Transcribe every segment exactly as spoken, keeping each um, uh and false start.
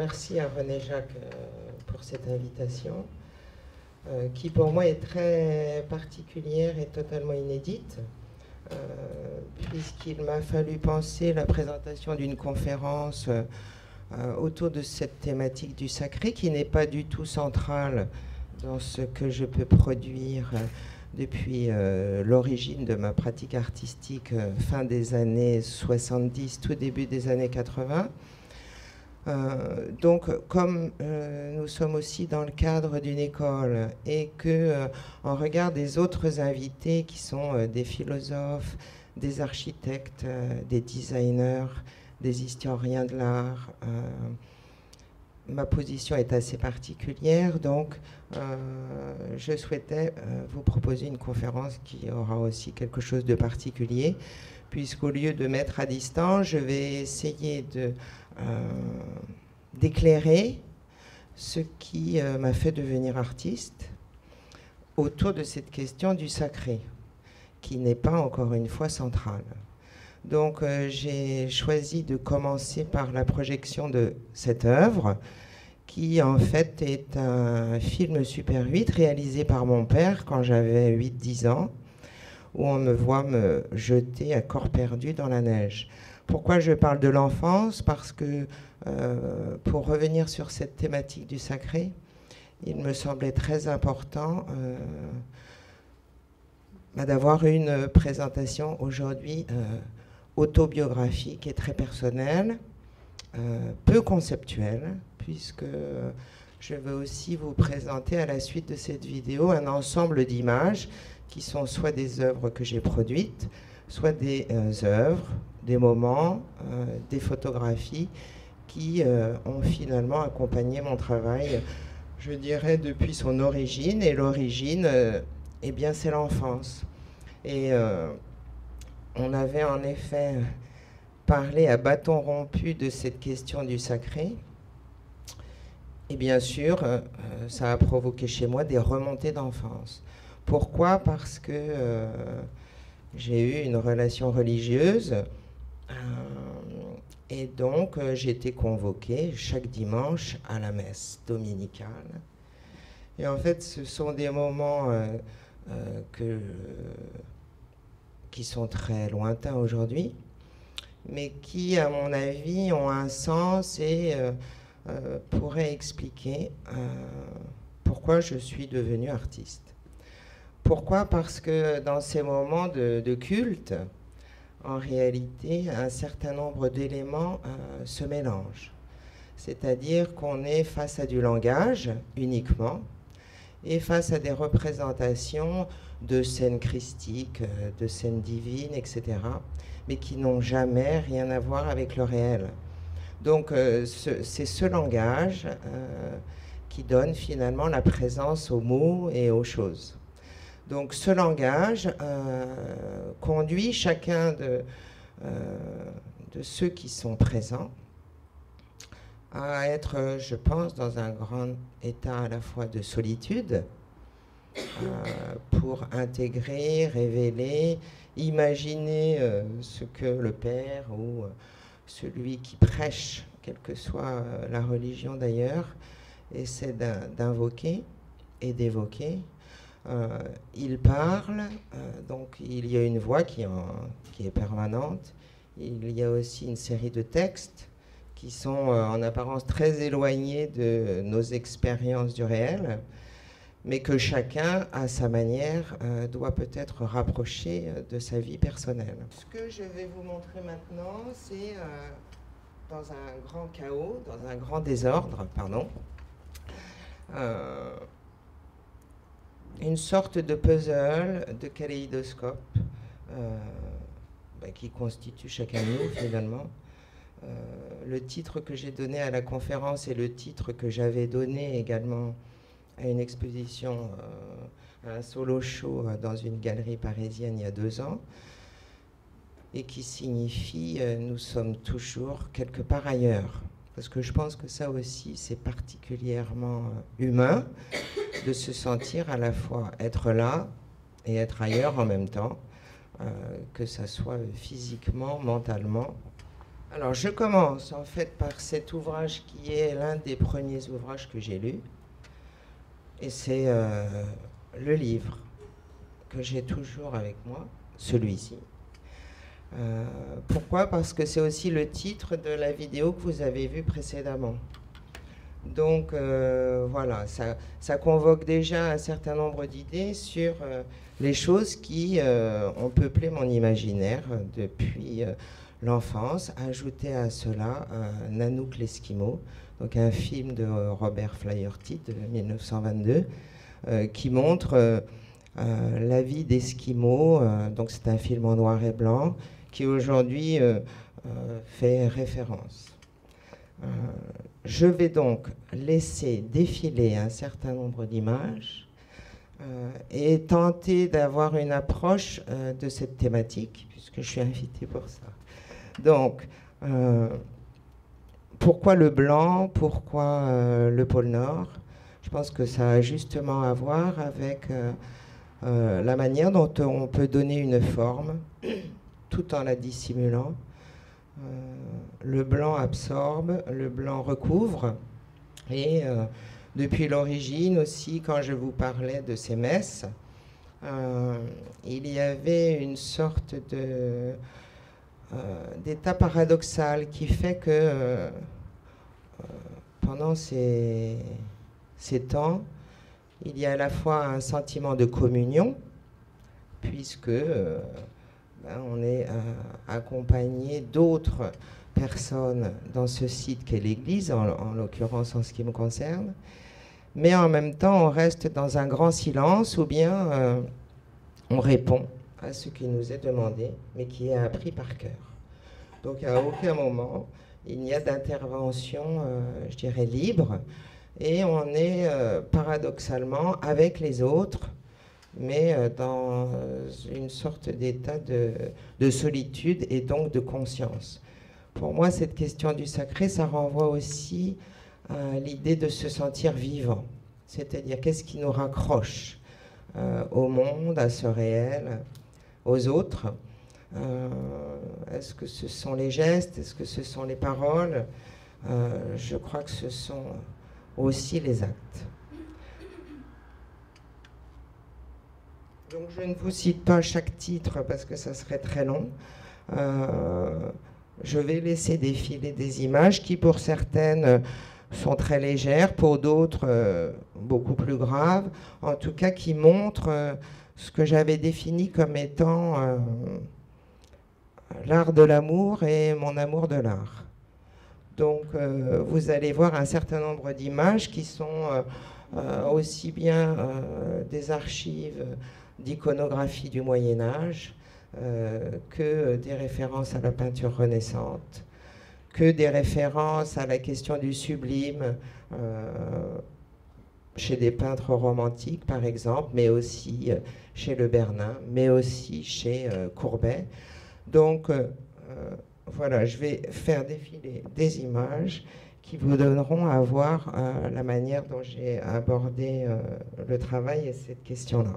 merci à René Jacques euh, pour cette invitation, euh, qui pour moi est très particulière et totalement inédite, euh, puisqu'il m'a fallu penser la présentation d'une conférence euh, autour de cette thématique du sacré, qui n'est pas du tout centrale dans ce que je peux produire euh, depuis euh, l'origine de ma pratique artistique, euh, fin des années soixante-dix, tout début des années quatre-vingts. Euh, donc, comme euh, nous sommes aussi dans le cadre d'une école et que, euh, en regard des autres invités qui sont euh, des philosophes, des architectes, euh, des designers, des historiens de l'art, euh, ma position est assez particulière, donc euh, je souhaitais euh, vous proposer une conférence qui aura aussi quelque chose de particulier, puisqu'au lieu de mettre à distance, je vais essayer de Euh, d'éclairer ce qui euh, m'a fait devenir artiste autour de cette question du sacré, qui n'est pas encore une fois centrale. Donc euh, j'ai choisi de commencer par la projection de cette œuvre, qui en fait est un film Super huit réalisé par mon père quand j'avais huit dix ans, où on me voit me jeter à corps perdu dans la neige. Pourquoi je parle de l'enfance? Parce que, euh, pour revenir sur cette thématique du sacré, il me semblait très important euh, bah, d'avoir une présentation aujourd'hui euh, autobiographique et très personnelle, euh, peu conceptuelle, puisque je veux aussi vous présenter à la suite de cette vidéo un ensemble d'images qui sont soit des œuvres que j'ai produites, soit des euh, œuvres, des moments, euh, des photographies qui euh, ont finalement accompagné mon travail, je dirais, depuis son origine. Et l'origine, euh, eh bien, c'est l'enfance. Et euh, on avait en effet parlé à bâton rompu de cette question du sacré. Et bien sûr, euh, ça a provoqué chez moi des remontées d'enfance. Pourquoi? Parce que euh, j'ai eu une relation religieuse. Euh, et donc, euh, j'ai été convoquée chaque dimanche à la messe dominicale. Et en fait, ce sont des moments euh, euh, que, qui sont très lointains aujourd'hui, mais qui, à mon avis, ont un sens et euh, euh, pourraient expliquer euh, pourquoi je suis devenue artiste. Pourquoi? Parce que dans ces moments de, de culte, en réalité, un certain nombre d'éléments euh, se mélangent. C'est-à-dire qu'on est face à du langage uniquement et face à des représentations de scènes christiques, de scènes divines, et cetera, mais qui n'ont jamais rien à voir avec le réel. Donc euh, ce, c'est ce langage euh, qui donne finalement la présence aux mots et aux choses. Donc ce langage euh, conduit chacun de, euh, de ceux qui sont présents à être, je pense, dans un grand état à la fois de solitude euh, pour intégrer, révéler, imaginer euh, ce que le Père ou euh, celui qui prêche, quelle que soit euh, la religion d'ailleurs, essaie d'invoquer et d'évoquer. Euh, il parle, euh, donc il y a une voix qui, en, qui est permanente. Il y a aussi une série de textes qui sont euh, en apparence très éloignés de nos expériences du réel, mais que chacun, à sa manière, euh, doit peut-être rapprocher euh, de sa vie personnelle. Ce que je vais vous montrer maintenant, c'est euh, dans un grand chaos, dans un grand désordre, pardon, euh, une sorte de puzzle, de kaléidoscope, euh, bah, qui constitue chacun de nous finalement. Euh, le titre que j'ai donné à la conférence est le titre que j'avais donné également à une exposition, euh, à un solo show euh, dans une galerie parisienne il y a deux ans, et qui signifie euh, nous sommes toujours quelque part ailleurs. Parce que je pense que ça aussi, c'est particulièrement euh, humain de se sentir à la fois être là et être ailleurs en même temps, euh, que ça soit physiquement, mentalement, Alors, je commence en fait par cet ouvrage qui est l'un des premiers ouvrages que j'ai lus. Et c'est euh, le livre que j'ai toujours avec moi, celui-ci. Euh, pourquoi? Parce que c'est aussi le titre de la vidéo que vous avez vue précédemment. Donc euh, voilà, ça, ça convoque déjà un certain nombre d'idées sur euh, les choses qui euh, ont peuplé mon imaginaire depuis euh, l'enfance. Ajouter à cela euh, Nanook l'Esquimau, donc un film de Robert Flaherty de mille neuf cent vingt-deux euh, qui montre euh, euh, la vie d'Esquimaux. Euh, donc c'est un film en noir et blanc qui aujourd'hui euh, euh, fait référence. Euh, je vais donc laisser défiler un certain nombre d'images euh, et tenter d'avoir une approche euh, de cette thématique, puisque je suis invitée pour ça. Donc, euh, pourquoi le blanc? Pourquoi euh, le pôle Nord? Je pense que ça a justement à voir avec euh, euh, la manière dont on peut donner une forme tout en la dissimulant. Euh, le blanc absorbe, le blanc recouvre. Et euh, depuis l'origine aussi, quand je vous parlais de ces messes, euh, il y avait une sorte de, euh, d'état paradoxal qui fait que euh, euh, pendant ces, ces temps, il y a à la fois un sentiment de communion, puisque euh, ben, on est euh, accompagné d'autres personnes dans ce site qu'est l'Église, en, en l'occurrence en ce qui me concerne, mais en même temps on reste dans un grand silence ou bien euh, on répond à ce qui nous est demandé, mais qui est appris par cœur. Donc à aucun moment il n'y a d'intervention, euh, je dirais, libre, et on est euh, paradoxalement avec les autres, mais euh, dans euh, une sorte d'état de, de solitude et donc de conscience. Pour moi, cette question du sacré, ça renvoie aussi à l'idée de se sentir vivant, c'est-à-dire qu'est-ce qui nous raccroche euh, au monde, à ce réel, aux autres. Euh, est-ce que ce sont les gestes? Est-ce que ce sont les paroles? euh, Je crois que ce sont aussi les actes. Donc je ne vous cite pas chaque titre parce que ça serait très long. Euh, je vais laisser défiler des images qui pour certaines sont très légères, pour d'autres euh, beaucoup plus graves, en tout cas qui montrent euh, ce que j'avais défini comme étant euh, l'art de l'amour et mon amour de l'art. Donc euh, vous allez voir un certain nombre d'images qui sont euh, euh, aussi bien euh, des archives d'iconographie du Moyen-Âge, euh, que des références à la peinture renaissante, que des références à la question du sublime, euh, chez des peintres romantiques par exemple, mais aussi euh, chez Le Bernin, mais aussi chez euh, Courbet. Donc euh, voilà, je vais faire défiler des images qui vous donneront à voir euh, la manière dont j'ai abordé euh, le travail et cette question-là.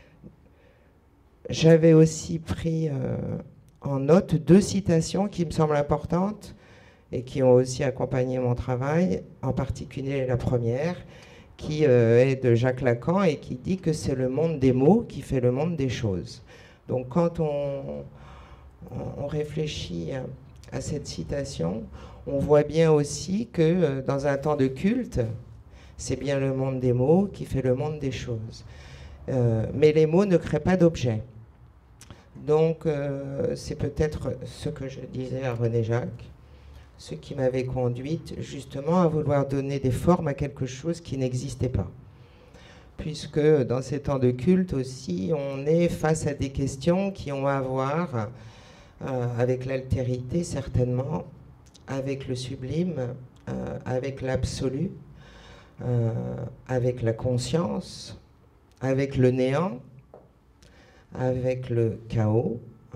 J'avais aussi pris euh, en note deux citations qui me semblent importantes et qui ont aussi accompagné mon travail, en particulier la première, qui euh, est de Jacques Lacan et qui dit que c'est le monde des mots qui fait le monde des choses. Donc quand on, on réfléchit à, à cette citation, on voit bien aussi que euh, dans un temps de culte, c'est bien le monde des mots qui fait le monde des choses. Euh, mais les mots ne créent pas d'objets. Donc euh, c'est peut-être ce que je disais à René Jacques, ce qui m'avait conduite justement à vouloir donner des formes à quelque chose qui n'existait pas. Puisque dans ces temps de culte aussi, on est face à des questions qui ont à voir euh, avec l'altérité certainement, avec le sublime, euh, avec l'absolu, euh, avec la conscience, avec le néant, avec le chaos euh,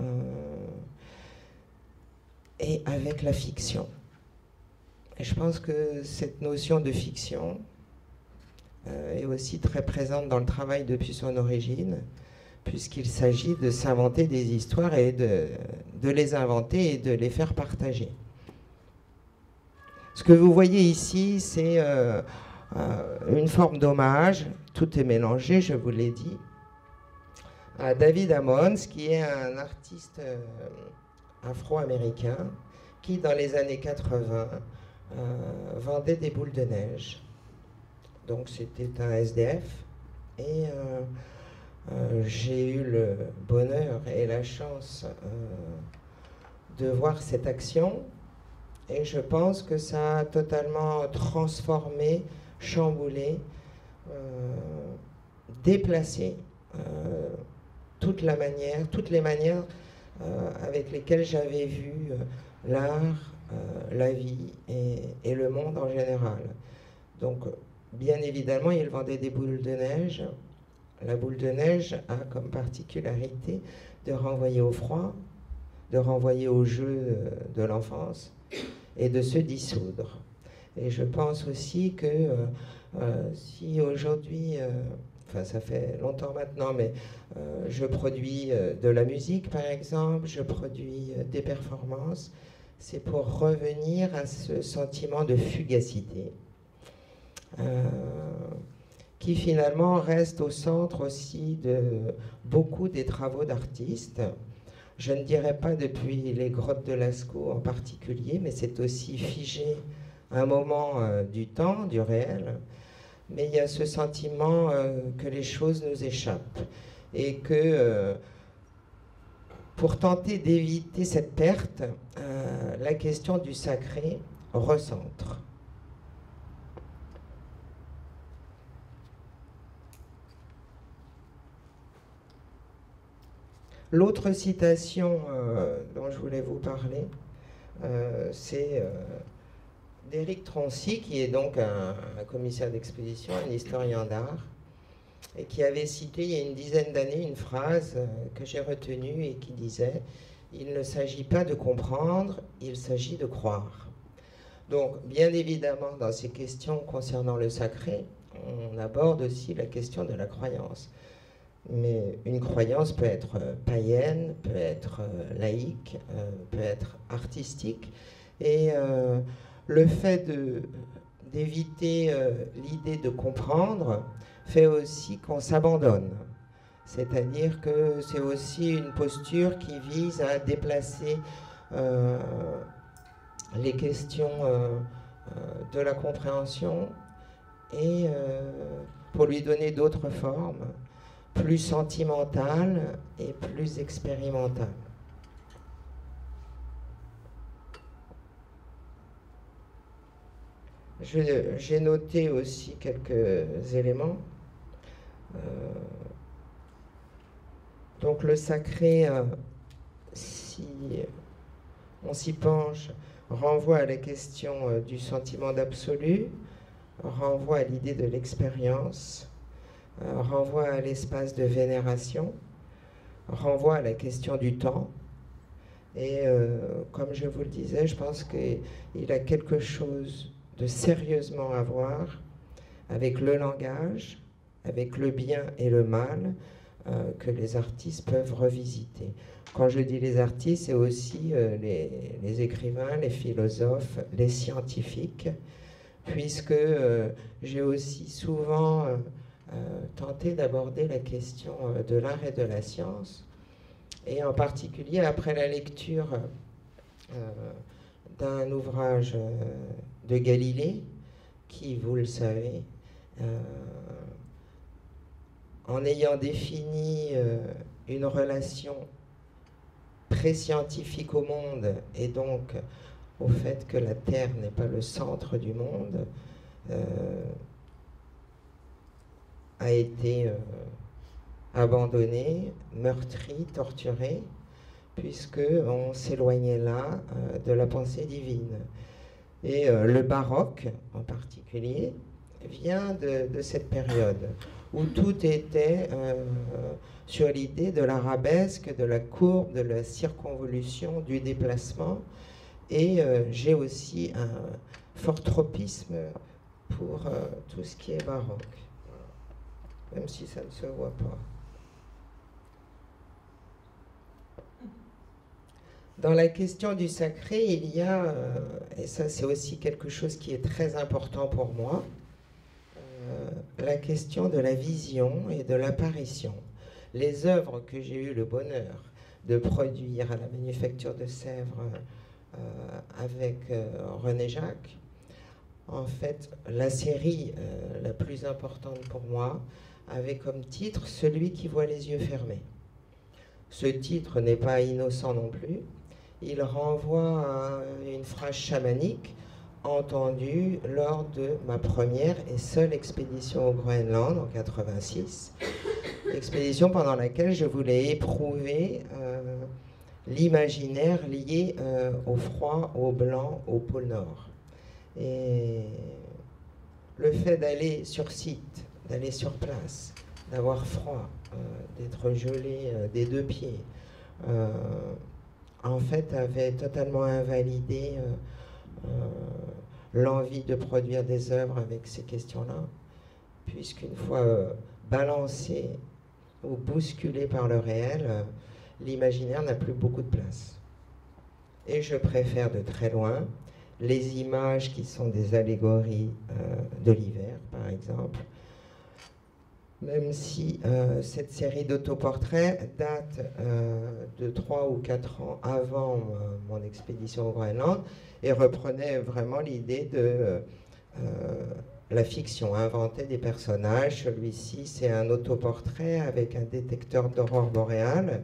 et avec la fiction. Et je pense que cette notion de fiction euh, est aussi très présente dans le travail depuis son origine, puisqu'il s'agit de s'inventer des histoires et de, de les inventer et de les faire partager. Ce que vous voyez ici, c'est euh, euh, une forme d'hommage, tout est mélangé, je vous l'ai dit, à David Ammons, qui est un artiste euh, afro-américain qui, dans les années quatre-vingts, euh, vendait des boules de neige. Donc c'était un S D F. Et euh, euh, j'ai eu le bonheur et la chance euh, de voir cette action. Et je pense que ça a totalement transformé, chamboulé, euh, déplacé euh, toute la manière, toutes les manières euh, avec lesquelles j'avais vu euh, l'art, euh, la vie et, et le monde en général. Donc, bien évidemment, il vendait des boules de neige. La boule de neige a comme particularité de renvoyer au froid, de renvoyer au jeu de l'enfance et de se dissoudre. Et je pense aussi que euh, euh, si aujourd'hui, euh, enfin ça fait longtemps maintenant, mais euh, je produis euh, de la musique par exemple, je produis euh, des performances, c'est pour revenir à ce sentiment de fugacité. Euh, qui finalement reste au centre aussi de beaucoup des travaux d'artistes. Je ne dirais pas depuis les grottes de Lascaux en particulier, mais c'est aussi figé à un moment euh, du temps, du réel. Mais il y a ce sentiment euh, que les choses nous échappent et que euh, pour tenter d'éviter cette perte, euh, la question du sacré recentre. L'autre citation euh, dont je voulais vous parler, euh, c'est euh, d'Éric Troncy, qui est donc un, un commissaire d'exposition, un historien d'art, et qui avait cité il y a une dizaine d'années une phrase euh, que j'ai retenue et qui disait « Il ne s'agit pas de comprendre, il s'agit de croire ». Donc, bien évidemment, dans ces questions concernant le sacré, on aborde aussi la question de la croyance. Mais une croyance peut être païenne, peut être laïque, euh, peut être artistique. Et euh, le fait de, d'éviter euh, l'idée de comprendre fait aussi qu'on s'abandonne. C'est-à-dire que c'est aussi une posture qui vise à déplacer euh, les questions euh, euh, de la compréhension et euh, pour lui donner d'autres formes, plus sentimentale et plus expérimentale. Je, j'ai noté aussi quelques éléments. Euh, donc le sacré, euh, si on s'y penche, renvoie à la question euh, du sentiment d'absolu, renvoie à l'idée de l'expérience, Euh, renvoie à l'espace de vénération, renvoie à la question du temps. Et euh, comme je vous le disais, je pense qu'il a quelque chose de sérieusement à voir avec le langage, avec le bien et le mal euh, que les artistes peuvent revisiter. Quand je dis les artistes, c'est aussi euh, les, les écrivains, les philosophes, les scientifiques, puisque euh, j'ai aussi souvent euh, euh, tenté d'aborder la question euh, de l'art et de la science, et en particulier après la lecture euh, d'un ouvrage euh, de Galilée, qui, vous le savez, euh, en ayant défini euh, une relation pré-scientifique au monde, et donc au fait que la Terre n'est pas le centre du monde, euh, a été euh, abandonné, meurtri, torturé, puisqu'on s'éloignait là euh, de la pensée divine. Et euh, le baroque, en particulier, vient de, de cette période où tout était euh, sur l'idée de l'arabesque, de la courbe, de la circonvolution, du déplacement. Et euh, j'ai aussi un fort tropisme pour euh, tout ce qui est baroque, même si ça ne se voit pas. Dans la question du sacré, il y a, euh, et ça c'est aussi quelque chose qui est très important pour moi, euh, la question de la vision et de l'apparition. Les œuvres que j'ai eu le bonheur de produire à la Manufacture de Sèvres euh, avec euh, René Jacques, en fait, la série euh, la plus importante pour moi avait comme titre « Celui qui voit les yeux fermés ». Ce titre n'est pas innocent non plus. Il renvoie à une phrase chamanique entendue lors de ma première et seule expédition au Groenland en quatre-vingt-six. Expédition pendant laquelle je voulais éprouver euh, l'imaginaire lié euh, au froid, au blanc, au pôle Nord. Et le fait d'aller sur site, d'aller sur place, d'avoir froid, euh, d'être gelé euh, des deux pieds, euh, en fait, avait totalement invalidé euh, euh, l'envie de produire des œuvres avec ces questions-là, puisqu'une fois euh, balancé ou bousculé par le réel, euh, l'imaginaire n'a plus beaucoup de place. Et je préfère de très loin les images qui sont des allégories euh, de l'hiver, par exemple, même si euh, cette série d'autoportraits date euh, de trois ou quatre ans avant euh, mon expédition au Groenland et reprenait vraiment l'idée de euh, la fiction, inventer des personnages. Celui-ci, c'est un autoportrait avec un détecteur d'aurore boréale.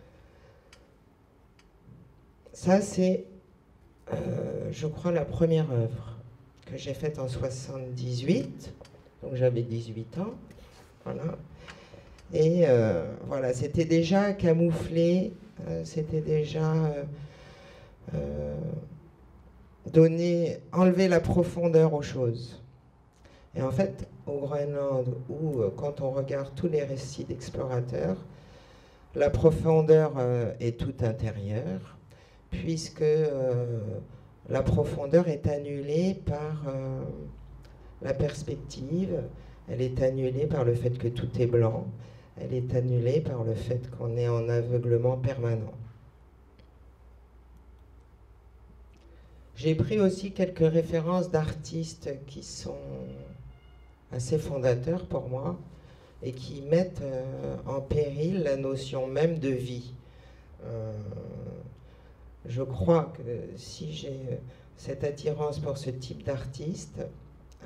Ça, c'est, euh, je crois, la première œuvre que j'ai faite en soixante-dix-huit, donc j'avais dix-huit ans. Voilà. Et euh, voilà, c'était déjà camouflé, euh, c'était déjà euh, euh, donner, enlever la profondeur aux choses. Et en fait, au Groenland, où euh, quand on regarde tous les récits d'explorateurs, la profondeur euh, est toute intérieure, puisque euh, la profondeur est annulée par euh, la perspective. Elle est annulée par le fait que tout est blanc. Elle est annulée par le fait qu'on est en aveuglement permanent. J'ai pris aussi quelques références d'artistes qui sont assez fondateurs pour moi et qui mettent euh, en péril la notion même de vie. Euh, je crois que si j'ai cette attirance pour ce type d'artistes, euh,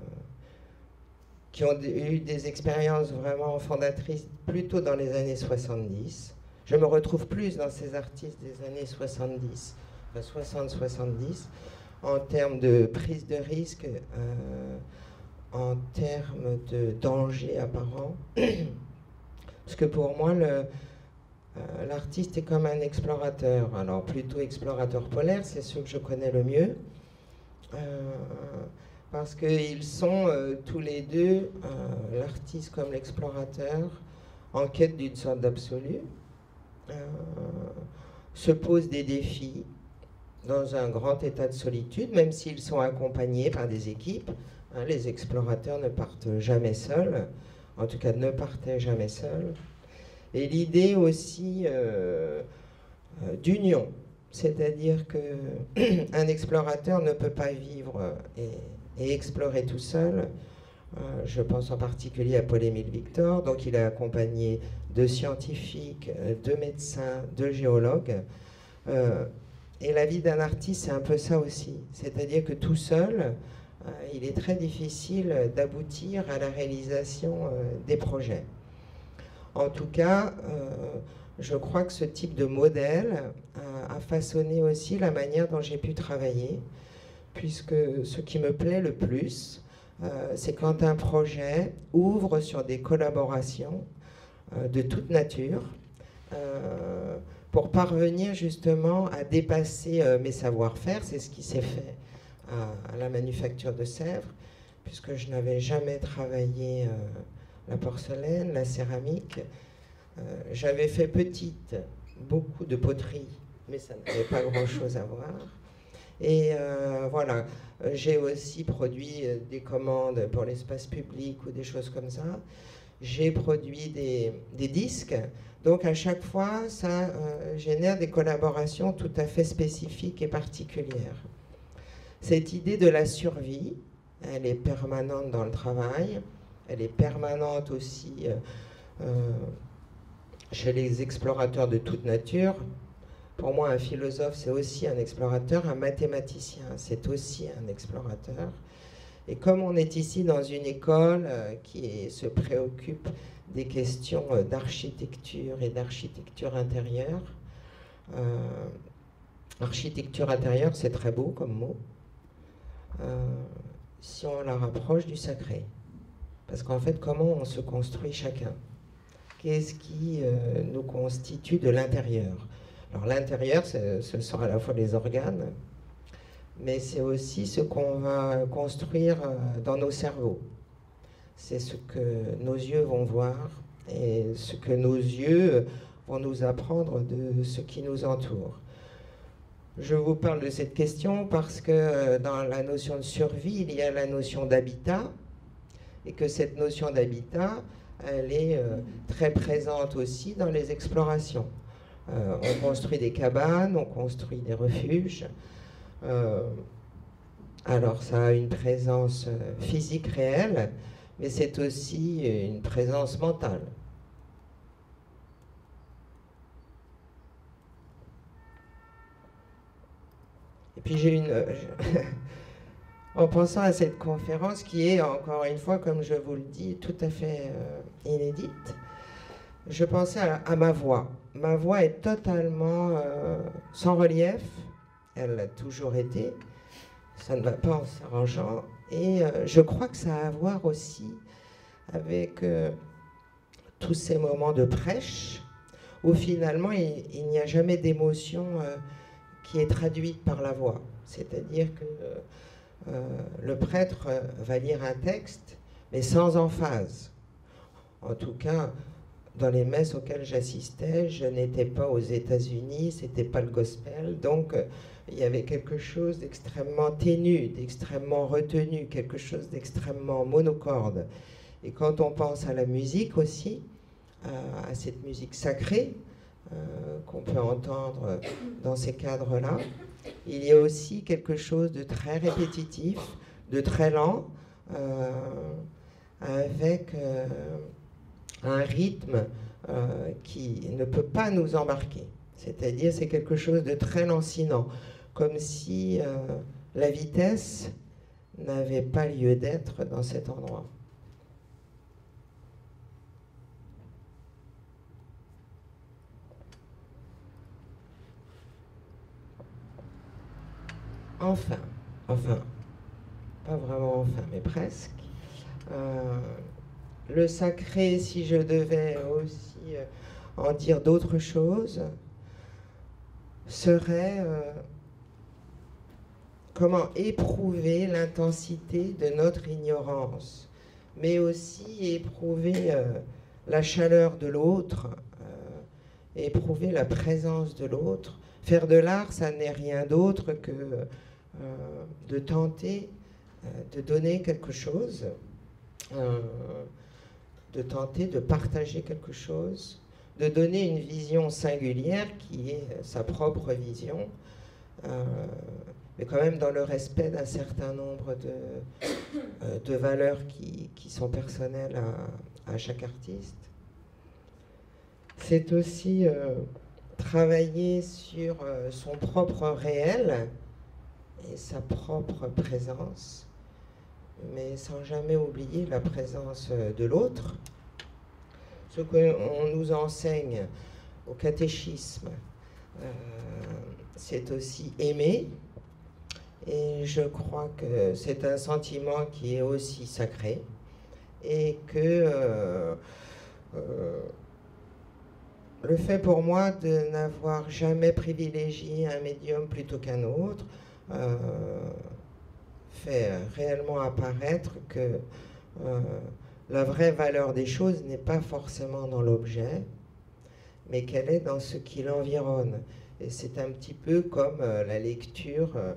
qui ont eu des expériences vraiment fondatrices plutôt dans les années soixante-dix. Je me retrouve plus dans ces artistes des années soixante-dix, enfin soixante soixante-dix, en termes de prise de risque, euh, en termes de danger apparent. Parce que pour moi, le, euh, l'artiste est comme un explorateur. Alors plutôt explorateur polaire, c'est ceux que je connais le mieux. Euh, parce qu'ils sont euh, tous les deux, euh, l'artiste comme l'explorateur, en quête d'une sorte d'absolu, euh, se posent des défis dans un grand état de solitude, même s'ils sont accompagnés par des équipes. Hein, les explorateurs ne partent jamais seuls, en tout cas ne partaient jamais seuls. Et l'idée aussi euh, euh, d'union, c'est-à-dire qu'un explorateur ne peut pas vivre et et explorer tout seul. Euh, je pense en particulier à Paul-Émile Victor, donc il est accompagné de scientifiques, de médecins, de géologues. Euh, et la vie d'un artiste, c'est un peu ça aussi. C'est-à-dire que tout seul, euh, il est très difficile d'aboutir à la réalisation euh, des projets. En tout cas, euh, je crois que ce type de modèle a, a façonné aussi la manière dont j'ai pu travailler, puisque ce qui me plaît le plus, euh, c'est quand un projet ouvre sur des collaborations euh, de toute nature, euh, pour parvenir justement à dépasser euh, mes savoir-faire. C'est ce qui s'est fait à, à la Manufacture de Sèvres, puisque je n'avais jamais travaillé euh, la porcelaine, la céramique. Euh, j'avais fait petite beaucoup de poterie, mais ça n'avait pas grand-chose à voir. Et euh, voilà, j'ai aussi produit des commandes pour l'espace public ou des choses comme ça. j'ai produit des, des disques. Donc à chaque fois, ça euh, génère des collaborations tout à fait spécifiques et particulières. Cette idée de la survie, elle est permanente dans le travail, elle est permanente aussi euh, euh, chez les explorateurs de toute nature. Pour moi, un philosophe, c'est aussi un explorateur, un mathématicien, c'est aussi un explorateur. Et comme on est ici dans une école euh, qui se préoccupe des questions euh, d'architecture et d'architecture intérieure, euh, architecture intérieure, c'est très beau comme mot, euh, si on la rapproche du sacré. Parce qu'en fait, comment on se construit chacun? Qu'est-ce qui euh, nous constitue de l'intérieur? Alors l'intérieur, ce sont à la fois les organes, mais c'est aussi ce qu'on va construire euh, dans nos cerveaux. C'est ce que nos yeux vont voir et ce que nos yeux vont nous apprendre de ce qui nous entoure. Je vous parle de cette question parce que dans la notion de survie, il y a la notion d'habitat, et que cette notion d'habitat, elle est euh, très présente aussi dans les explorations. Euh, on construit des cabanes, on construit des refuges. Euh, alors ça a une présence physique réelle, mais c'est aussi une présence mentale. Et puis j'ai une... en pensant à cette conférence qui est, encore une fois, comme je vous le dis, tout à fait euh, inédite, je pensais à, à ma voix. Ma voix est totalement euh, sans relief, elle l'a toujours été, ça ne va pas en s'arrangeant, et euh, je crois que ça a à voir aussi avec euh, tous ces moments de prêche, où finalement il, il n'y a jamais d'émotion euh, qui est traduite par la voix. C'est-à-dire que euh, le prêtre va lire un texte, mais sans emphase. En tout cas, dans les messes auxquelles j'assistais, je n'étais pas aux États-Unis, c'était pas le gospel, donc euh, il y avait quelque chose d'extrêmement ténu, d'extrêmement retenu, quelque chose d'extrêmement monocorde. Et quand on pense à la musique aussi, euh, à cette musique sacrée euh, qu'on peut entendre dans ces cadres-là, il y a aussi quelque chose de très répétitif, de très lent, euh, avec euh, un rythme euh, qui ne peut pas nous embarquer. C'est-à-dire, c'est quelque chose de très lancinant, comme si euh, la vitesse n'avait pas lieu d'être dans cet endroit. Enfin, enfin, pas vraiment enfin, mais presque. Euh, le sacré, si je devais aussi euh, en dire d'autres choses, serait euh, comment éprouver l'intensité de notre ignorance, mais aussi éprouver euh, la chaleur de l'autre, euh, éprouver la présence de l'autre. Faire de l'art, ça n'est rien d'autre que euh, de tenter euh, de donner quelque chose, euh, de tenter de partager quelque chose, de donner une vision singulière qui est sa propre vision, euh, mais quand même dans le respect d'un certain nombre de, euh, de valeurs qui, qui sont personnelles à, à chaque artiste. C'est aussi euh, travailler sur euh, son propre réel et sa propre présence, mais sans jamais oublier la présence de l'autre. Ce qu'on nous enseigne au catéchisme, euh, c'est aussi aimer, et je crois que c'est un sentiment qui est aussi sacré, et que euh, euh, le fait pour moi de n'avoir jamais privilégié un médium plutôt qu'un autre euh, fait réellement apparaître que euh, la vraie valeur des choses n'est pas forcément dans l'objet, mais qu'elle est dans ce qui l'environne. Et c'est un petit peu comme euh, la lecture euh,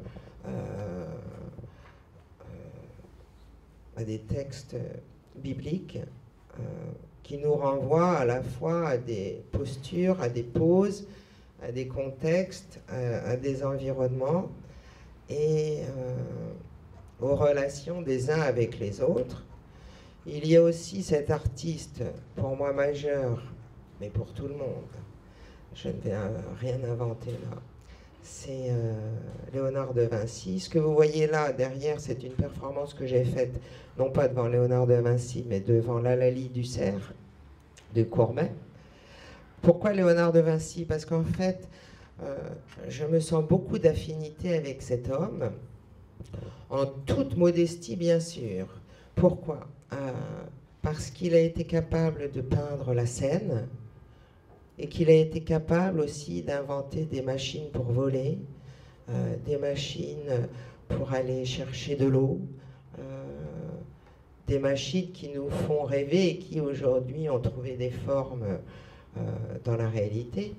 euh, à des textes bibliques. Euh, qui nous renvoie à la fois à des postures, à des poses, à des contextes, à, à des environnements et euh, aux relations des uns avec les autres. Il y a aussi cet artiste, pour moi majeur, mais pour tout le monde, je ne vais rien inventer là, c'est euh, Léonard de Vinci. Ce que vous voyez là derrière, c'est une performance que j'ai faite, non pas devant Léonard de Vinci, mais devant l'Eulalie du Cerf de Courbet. Pourquoi Léonard de Vinci? Parce qu'en fait, euh, je me sens beaucoup d'affinité avec cet homme, en toute modestie bien sûr. Pourquoi? euh, Parce qu'il a été capable de peindre la Seine, et qu'il a été capable aussi d'inventer des machines pour voler, euh, des machines pour aller chercher de l'eau, euh, des machines qui nous font rêver et qui aujourd'hui ont trouvé des formes euh, dans la réalité.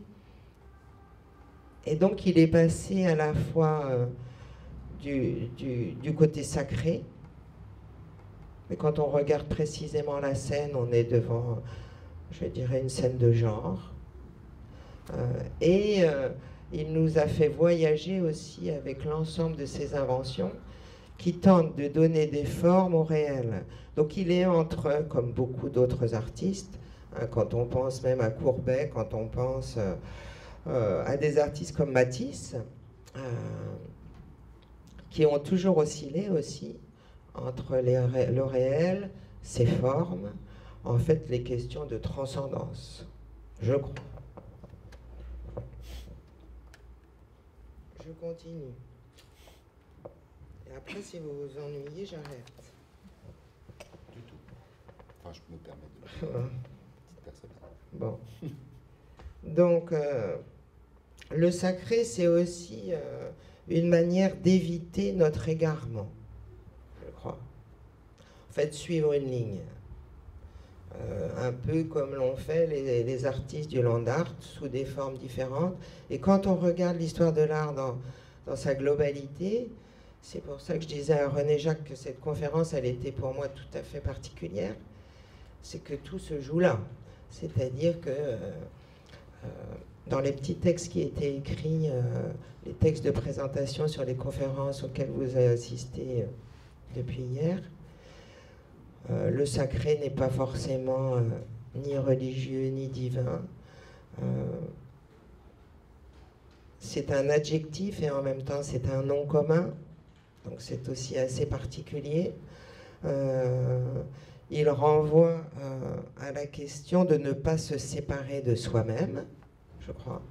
Et donc il est passé à la fois euh, du, du, du côté sacré, mais quand on regarde précisément la scène, on est devant, je dirais, une scène de genre. Euh, et euh, il nous a fait voyager aussi avec l'ensemble de ses inventions qui tentent de donner des formes au réel. Donc il est entre, comme beaucoup d'autres artistes, hein, quand on pense même à Courbet, quand on pense euh, euh, à des artistes comme Matisse, euh, qui ont toujours oscillé aussi entre les ré le réel, ses formes, en fait les questions de transcendance, je crois. Je continue. Et après, si vous vous ennuyez, j'arrête. Du tout. Enfin, je me permets de... Petite personne. Bon. Donc, euh, le sacré, c'est aussi euh, une manière d'éviter notre égarement, je crois. En fait, suivre une ligne. Euh, un peu comme l'ont fait les, les artistes du land art, sous des formes différentes. Et quand on regarde l'histoire de l'art dans, dans sa globalité, c'est pour ça que je disais à René Jacques que cette conférence, elle était pour moi tout à fait particulière, c'est que tout se joue là. C'est-à-dire que euh, euh, dans les petits textes qui étaient écrits, euh, les textes de présentation sur les conférences auxquelles vous avez assisté euh, depuis hier, Euh, le sacré n'est pas forcément euh, ni religieux ni divin. Euh, c'est un adjectif et en même temps c'est un nom commun, donc c'est aussi assez particulier. Euh, il renvoie euh, à la question de ne pas se séparer de soi-même, je crois.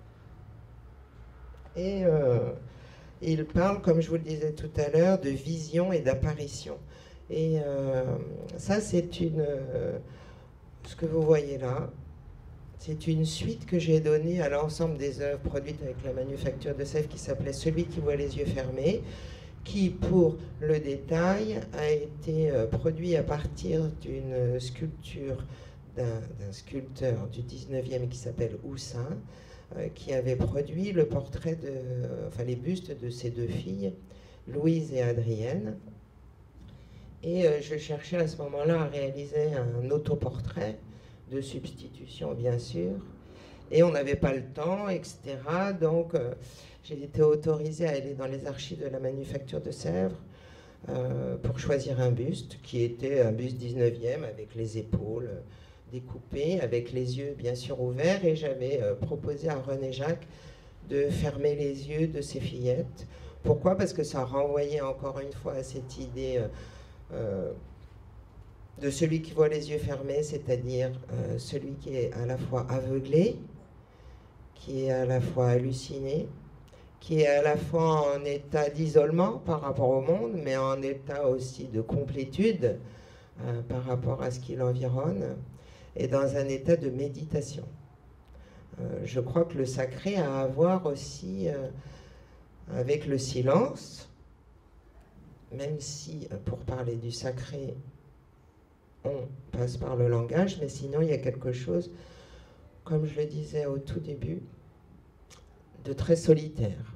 Et euh, il parle, comme je vous le disais tout à l'heure, de vision et d'apparition. Et euh, ça, c'est une... Euh, ce que vous voyez là, c'est une suite que j'ai donnée à l'ensemble des œuvres produites avec la Manufacture de Sèvres qui s'appelait Celui qui voit les yeux fermés, qui, pour le détail, a été euh, produit à partir d'une sculpture d'un sculpteur du dix-neuvième qui s'appelle Houssin, euh, qui avait produit le portrait de... enfin, les bustes de ses deux filles, Louise et Adrienne. Et euh, je cherchais à ce moment-là à réaliser un autoportrait de substitution, bien sûr. Et on n'avait pas le temps, et cetera. Donc, euh, j'ai été autorisée à aller dans les archives de la Manufacture de Sèvres euh, pour choisir un buste, qui était un buste dix-neuvième, avec les épaules découpées, avec les yeux, bien sûr, ouverts. Et j'avais euh, proposé à René Jacques de fermer les yeux de ses fillettes. Pourquoi? Parce que ça renvoyait encore une fois à cette idée... Euh, Euh, de celui qui voit les yeux fermés, c'est-à-dire euh, celui qui est à la fois aveuglé, qui est à la fois halluciné, qui est à la fois en état d'isolement par rapport au monde, mais en état aussi de complétude euh, par rapport à ce qui l'environne, et dans un état de méditation. Euh, je crois que le sacré a à voir aussi euh, avec le silence, même si, pour parler du sacré, on passe par le langage, mais sinon il y a quelque chose, comme je le disais au tout début, de très solitaire.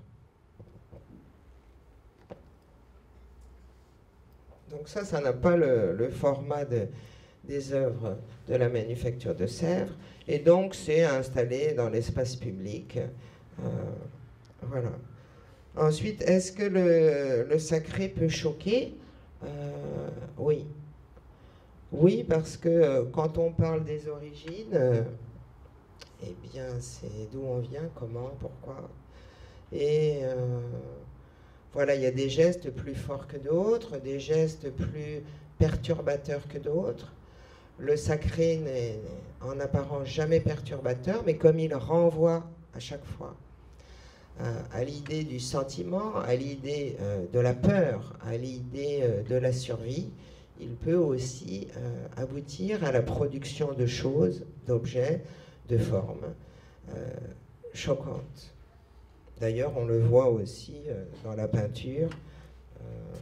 Donc ça, ça n'a pas le, le format des œuvres de la manufacture de Sèvres, et donc c'est installé dans l'espace public. Euh, voilà. Ensuite, est-ce que le, le sacré peut choquer? euh, Oui. Oui, parce que euh, quand on parle des origines, euh, eh bien, c'est d'où on vient, comment, pourquoi. Et euh, voilà, il y a des gestes plus forts que d'autres, des gestes plus perturbateurs que d'autres. Le sacré n'est en apparence jamais perturbateur, mais comme il renvoie à chaque fois euh, à l'idée du sentiment, à l'idée euh, de la peur, à l'idée euh, de la survie, il peut aussi euh, aboutir à la production de choses, d'objets, de formes euh, choquantes. D'ailleurs, on le voit aussi euh, dans la peinture. Euh,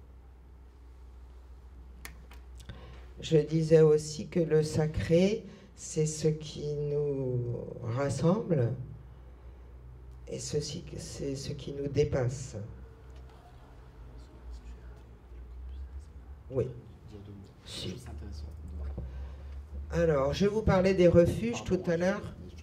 je disais aussi que le sacré, c'est ce qui nous rassemble et ceci, c'est ce qui nous dépasse. Oui. Si. Alors, je vous parlais des refuges tout à l'heure.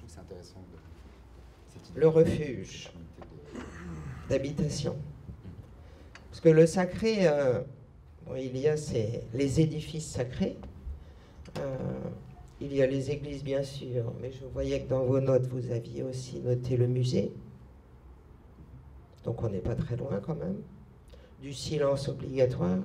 Le refuge d'habitation. Parce que le sacré, euh, bon, il y a ces, les édifices sacrés. Euh, il y a les églises, bien sûr, mais je voyais que dans vos notes, vous aviez aussi noté le musée. Donc on n'est pas très loin quand même. Du silence obligatoire.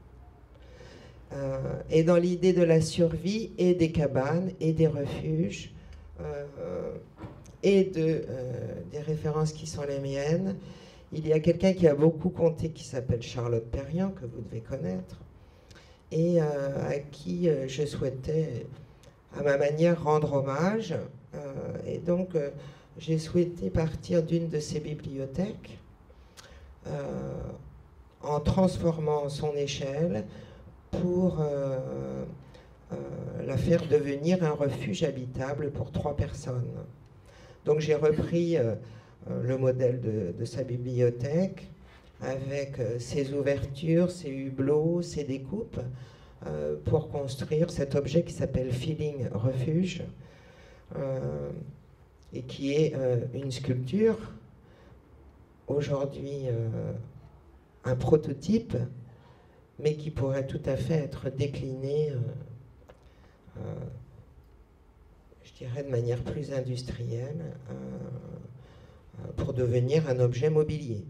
Euh, et dans l'idée de la survie et des cabanes et des refuges euh, et de, euh, des références qui sont les miennes, il y a quelqu'un qui a beaucoup compté qui s'appelle Charlotte Perriand, que vous devez connaître, et euh, à qui euh, je souhaitais à ma manière rendre hommage. Euh, et donc euh, j'ai souhaité partir d'une de ses bibliothèques euh, en transformant son échelle pour euh, euh, la faire devenir un refuge habitable pour trois personnes. Donc j'ai repris euh, le modèle de, de sa bibliothèque avec euh, ses ouvertures, ses hublots, ses découpes euh, pour construire cet objet qui s'appelle Feeling Refuge euh, et qui est euh, une sculpture, aujourd'hui euh, un prototype, mais qui pourrait tout à fait être décliné, euh, euh, je dirais, de manière plus industrielle, euh, euh, pour devenir un objet mobilier.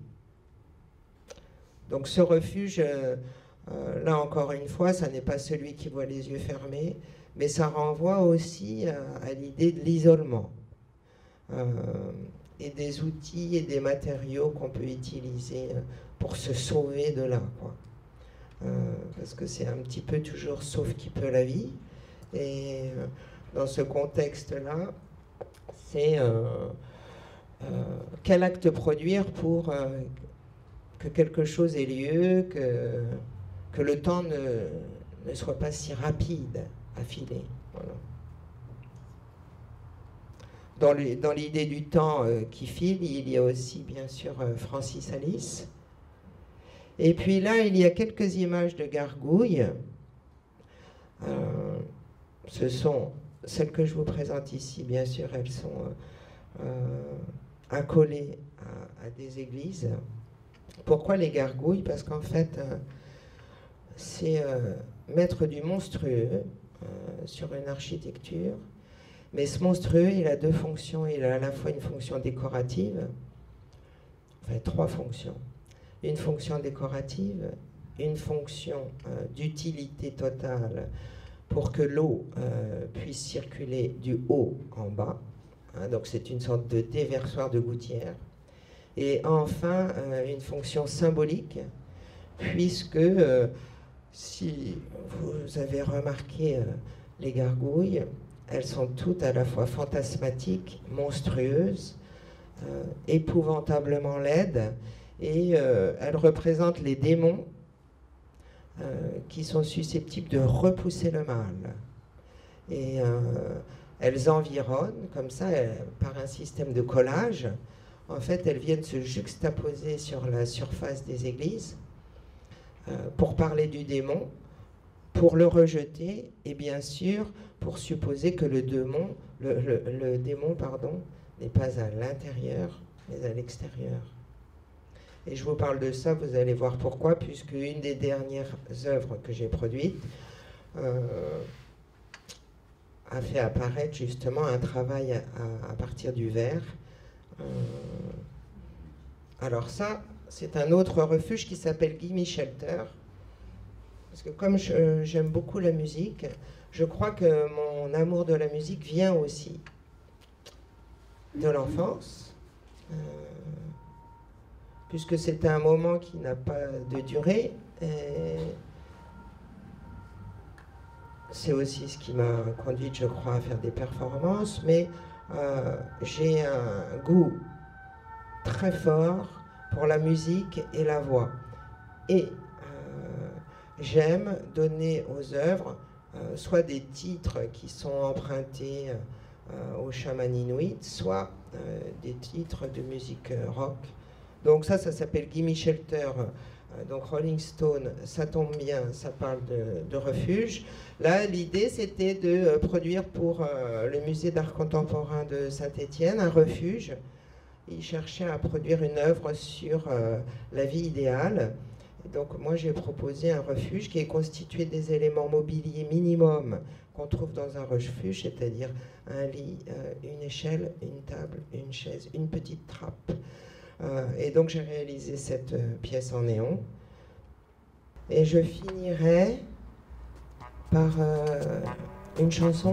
Donc ce refuge, euh, euh, là encore une fois, ça n'est pas celui qui voit les yeux fermés, mais ça renvoie aussi à, à l'idée de l'isolement, euh, et des outils et des matériaux qu'on peut utiliser pour se sauver de là, quoi. Euh, parce que c'est un petit peu toujours sauf qui peut la vie. Et euh, dans ce contexte-là, c'est euh, euh, quel acte produire pour euh, que quelque chose ait lieu, que, que le temps ne, ne soit pas si rapide à filer. Voilà. Dans l'idée du temps euh, qui file, il y a aussi bien sûr euh, Francis Alice. Et puis là, il y a quelques images de gargouilles. Euh, ce sont celles que je vous présente ici, bien sûr, elles sont euh, accolées à, à des églises. Pourquoi les gargouilles? Parce qu'en fait, euh, c'est euh, mettre du monstrueux euh, sur une architecture. Mais ce monstrueux, il a deux fonctions. Il a à la fois une fonction décorative, enfin trois fonctions. Une fonction décorative, une fonction euh, d'utilité totale pour que l'eau euh, puisse circuler du haut en bas. Hein, donc c'est une sorte de déversoir de gouttière. Et enfin, euh, une fonction symbolique, puisque euh, si vous avez remarqué euh, les gargouilles, elles sont toutes à la fois fantasmatiques, monstrueuses, euh, épouvantablement laides, et euh, elles représentent les démons euh, qui sont susceptibles de repousser le mal. Et euh, elles environnent, comme ça, elles, par un système de collage. En fait, elles viennent se juxtaposer sur la surface des églises euh, pour parler du démon, pour le rejeter et bien sûr pour supposer que le démon, le, le, le démon pardon, n'est pas à l'intérieur mais à l'extérieur. Et je vous parle de ça, vous allez voir pourquoi, puisque une des dernières œuvres que j'ai produites euh, a fait apparaître justement un travail à, à partir du verre. Euh, alors ça, c'est un autre refuge qui s'appelle Gimme Shelter. Parce que comme j'aime beaucoup la musique, je crois que mon amour de la musique vient aussi de l'enfance, euh, puisque c'est un moment qui n'a pas de durée. C'est aussi ce qui m'a conduite, je crois, à faire des performances, mais euh, j'ai un goût très fort pour la musique et la voix. Et euh, j'aime donner aux œuvres euh, soit des titres qui sont empruntés euh, au chaman inuit, soit euh, des titres de musique rock. Donc ça, ça s'appelle Gimme Shelter. Donc Rolling Stone, ça tombe bien, ça parle de, de refuge. Là, l'idée, c'était de produire pour euh, le musée d'art contemporain de Saint-Étienne un refuge. Il cherchait à produire une œuvre sur euh, la vie idéale. Et donc moi, j'ai proposé un refuge qui est constitué des éléments mobiliers minimum qu'on trouve dans un refuge, c'est-à-dire un lit, euh, une échelle, une table, une chaise, une petite trappe. Euh, et donc j'ai réalisé cette euh, pièce en néon. Et je finirai par euh, une chanson.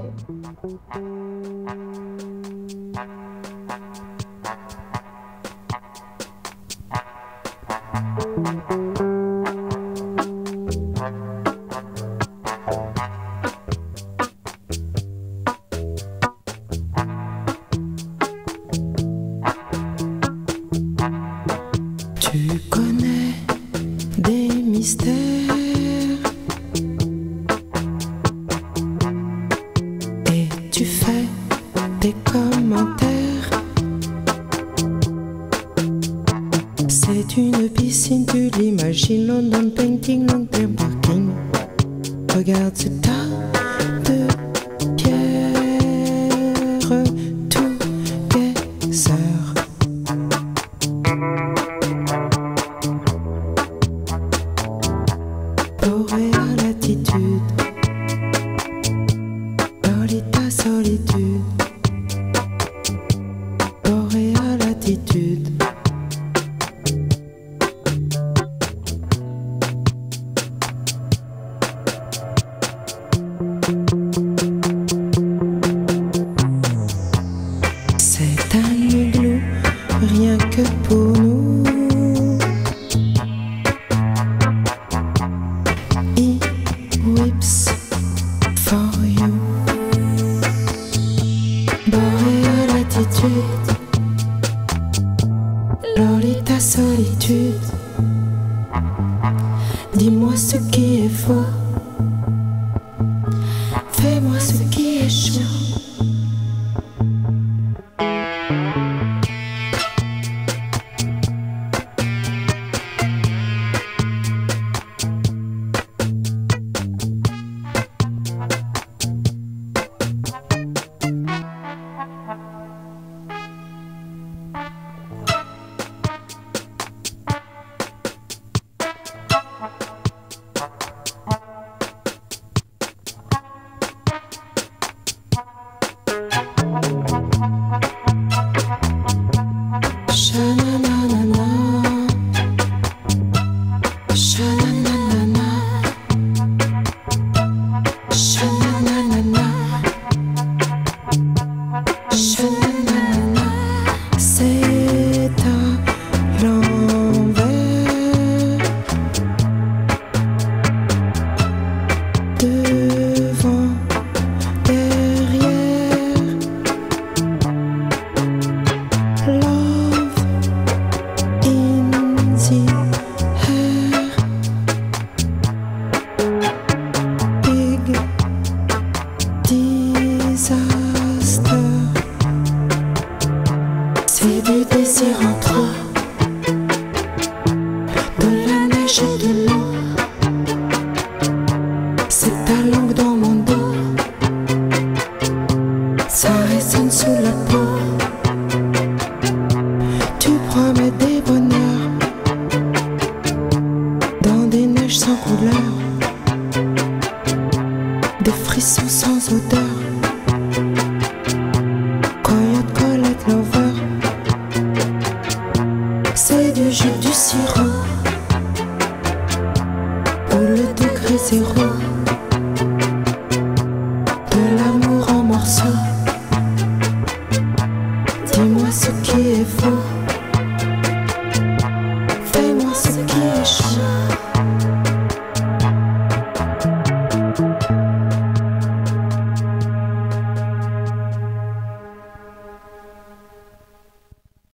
Tu connais des mystères et tu fais des commentaires. C'est une piscine, tu l'imagines, London painting, long term parking. Regarde ce tas de pierres, tout est sœur. Boréal attitude, Lolita solitude, Boréal attitude. C'est un igloo, rien que pour nous. He whips for you. Boréal attitude, Lolita solitude. Dis-moi ce qui est faux, fais-moi ce qui est chaud. Sha-na-na-na-na, sha-na-na-na-na, sha-na-na-na-na, sha-na-na-na-na. C'est à l'envers, devant, derrière. Love in the air. Big disaster. C'est du désir en trop, de la neige et de l'eau. C'est sirop ou le degré zéro de l'amour en morceaux. Dis-moi ce qui est faux.